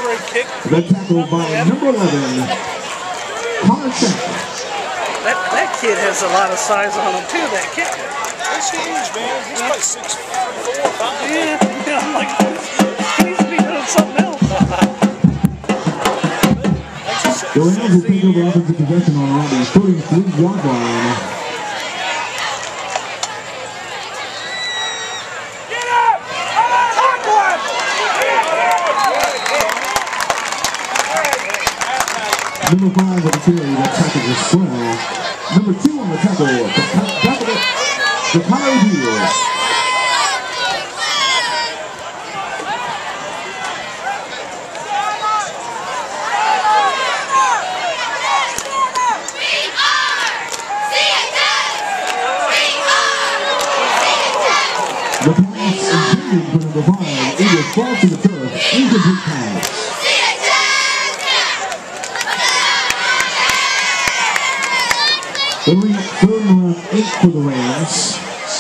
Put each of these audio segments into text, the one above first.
The tackle by number 11, Patrick. That kid has a lot of size on him too, that kicker. What's he age, man? He's like 6'4" or 5. Yeah, I'm like, he needs to be doing something else. The Rams will take over offensive possession on around the 33-yard line. Number 5 on the carry, that tackle is Jesequel. Number 2 on the tackle, the Caiden. The pass intended for number 5, it will fall to the turf, incomplete pass. Third and 8 for the Rams.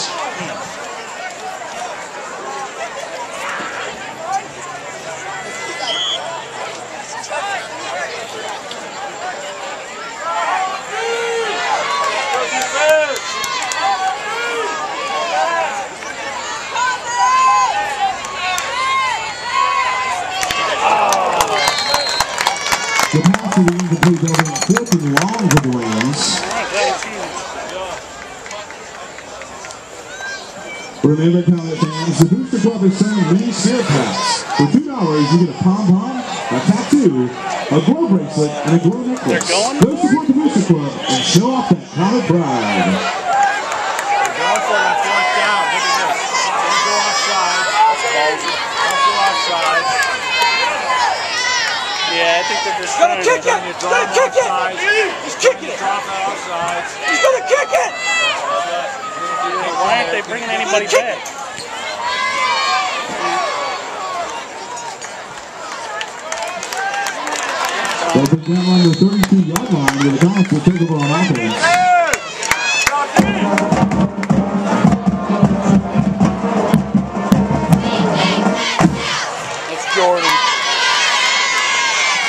The pass is incomplete over 4th and long for the Rams. Remember, college fans, the Booster Club is selling mini snare packs. For $2, you get a pom-pom, a tattoo, a glow bracelet, and a glow necklace. Go support the Booster Club and show off that Comet pride. Going for that fourth down. Look at this. Don't go offside. Don't go offside. Yeah, I think they're just trying to kick it. He's gonna kick it. He's kicking it. Drop it offside. He's gonna kick it. Why aren't they bringing anybody back? They'll put them on the 32-yard line where the Comets will take over on offense.